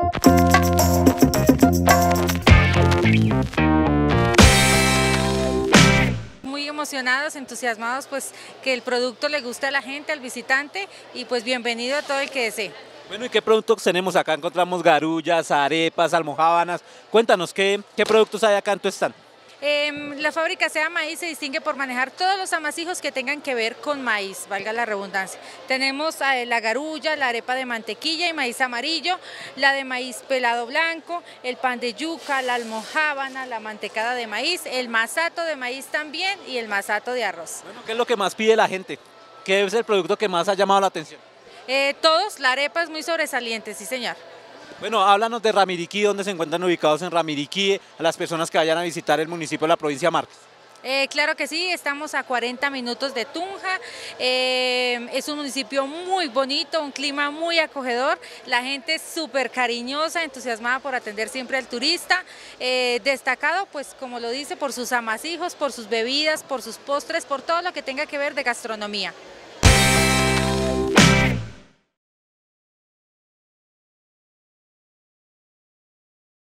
Muy emocionados, entusiasmados, pues que el producto le guste a la gente, al visitante, y pues bienvenido a todo el que desee. Bueno, ¿y qué productos tenemos acá? Encontramos garullas, arepas, almojábanas. Cuéntanos, ¿qué productos hay acá en tu stand? La fábrica Sea Maíz se distingue por manejar todos los amasijos que tengan que ver con maíz, valga la redundancia. Tenemos la garulla, la arepa de mantequilla y maíz amarillo, la de maíz pelado blanco, el pan de yuca, la almojábana, la mantecada de maíz, el masato de maíz también y el masato de arroz. Bueno, ¿qué es lo que más pide la gente? ¿Qué es el producto que más ha llamado la atención? Todos, la arepa es muy sobresaliente, sí señor. Bueno, háblanos de Ramiriquí, dónde se encuentran ubicados en Ramiriquí, a las personas que vayan a visitar el municipio de la provincia de Márquez. Claro que sí, estamos a 40 minutos de Tunja, es un municipio muy bonito, un clima muy acogedor, la gente es súper cariñosa, entusiasmada por atender siempre al turista, destacado pues como lo dice por sus amasijos, por sus bebidas, por sus postres, por todo lo que tenga que ver de gastronomía.